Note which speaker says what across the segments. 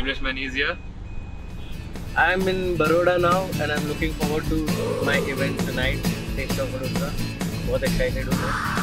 Speaker 1: Shameless Money is here.
Speaker 2: I'm in Baroda now and I'm looking forward to my event tonight, Taste of Vadodara. बहुत excited हूँ मैं.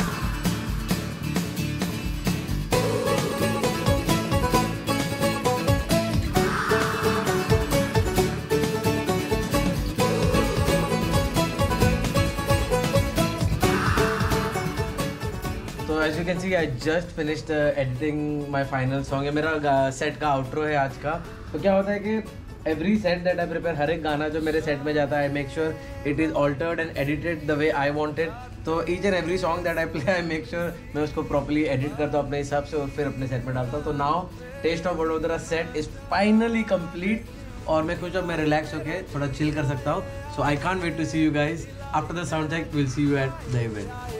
Speaker 2: तो as you can see, I just finished editing my final song. ये मेरा set का outro है आज का. तो क्या होता है कि every set that I prepare, हर एक गाना जो मेरे सेट में जाता है, I make sure it is altered and edited the way I want it. तो each and every song that I play, I make sure मैं उसको properly edit करता हूँ अपने हिसाब से और फिर अपने सेट में डालता हूँ. तो now Taste of Vadodara set is finally complete और मैं कुछ अब मैं relax होके थोड़ा chill कर सकता हूँ. So I can't wait to see you guys. After the sound check, we'll see you at the event.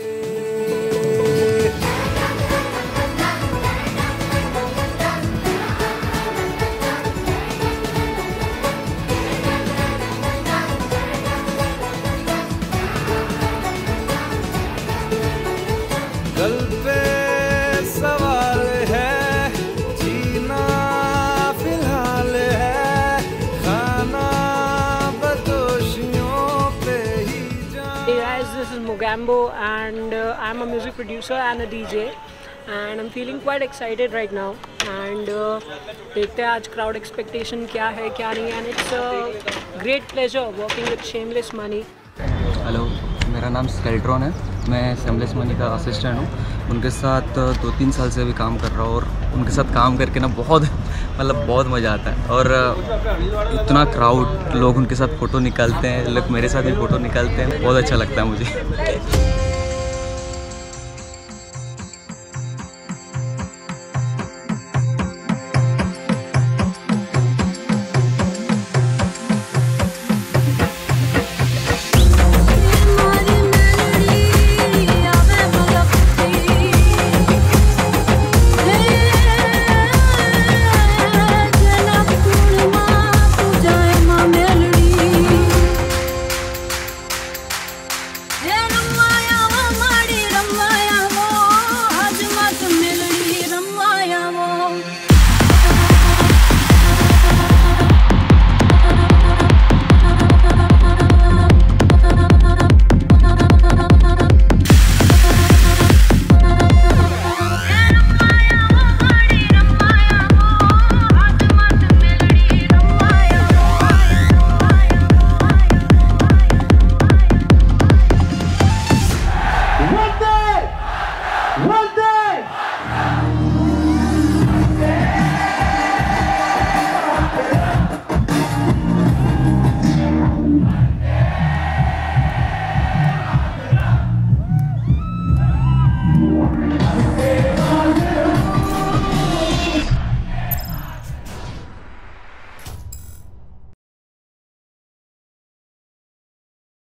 Speaker 3: कल पे सवाल है, जीना फिलहाल है, खाना बदोशियों पे ही जान.
Speaker 4: Hey guys, this is Mogambo and I'm a music producer and a DJ and I'm feeling quite excited right now and देखते हैं आज crowd expectation क्या है क्या नहीं है and it's a great pleasure working with Shameless Money.
Speaker 5: Hello, मेरा नाम स्केल्ट्रॉन है. मैं शेमलेस मनी का असिस्टेंट हूँ. उनके साथ 2-3 साल से भी काम कर रहा हूँ और उनके साथ काम करके ना बहुत बहुत मज़ा आता है. और इतना क्राउड, लोग उनके साथ फ़ोटो निकालते हैं, लोग मेरे साथ भी फ़ोटो निकालते हैं, बहुत अच्छा लगता है मुझे.